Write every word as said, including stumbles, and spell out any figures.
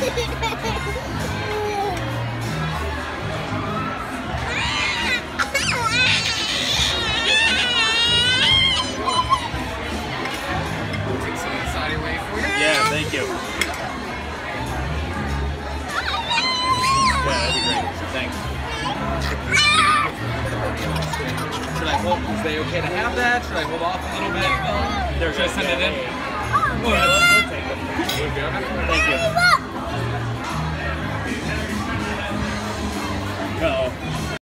Yeah, thank you. Yeah, that'd be great. Thanks. Should I hold? Is they okay to have that? Should I hold off a little bit? They're Should I send it in? Yeah, we'll, we'll take them. We're good. Thank you.